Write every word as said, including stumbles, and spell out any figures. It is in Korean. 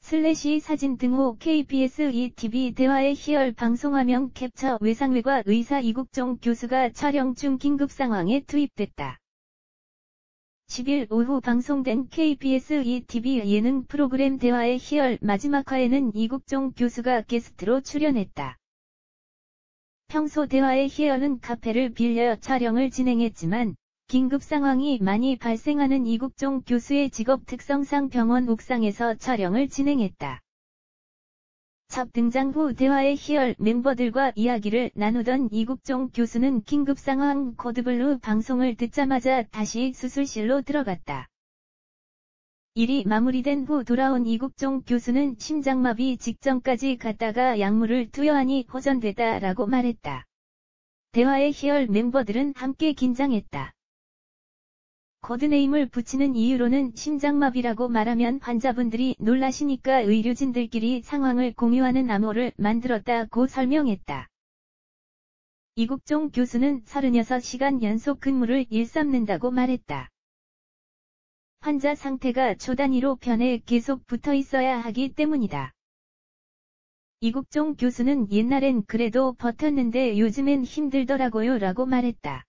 슬래시 사진 등호 케이비에스 이 티비 대화의 희열 방송화면 캡처 외상외과 의사 이국종 교수가 촬영 중 긴급 상황에 투입됐다. 십일 오후 방송된 케이비에스 이 티비 예능 프로그램 대화의 희열 마지막 화에는 이국종 교수가 게스트로 출연했다. 평소 대화의 희열은 카페를 빌려 촬영을 진행했지만 긴급 상황이 많이 발생하는 이국종 교수의 직업 특성상 병원 옥상에서 촬영을 진행했다. 첫 등장 후 대화의 희열 멤버들과 이야기를 나누던 이국종 교수는 긴급 상황 코드블루 방송을 듣자마자 다시 수술실로 들어갔다. 일이 마무리된 후 돌아온 이국종 교수는 심장마비 직전까지 갔다가 약물을 투여하니 호전되다라고 말했다. 대화의 희열 멤버들은 함께 긴장했다. 코드네임을 붙이는 이유로는 심장마비라고 말하면 환자분들이 놀라시니까 의료진들끼리 상황을 공유하는 암호를 만들었다고 설명했다. 이국종 교수는 서른여섯 시간 연속 근무를 일삼는다고 말했다. 환자 상태가 초단위로 편에 계속 붙어 있어야 하기 때문이다. 이국종 교수는 옛날엔 그래도 버텼는데 요즘엔 힘들더라고요 라고 말했다.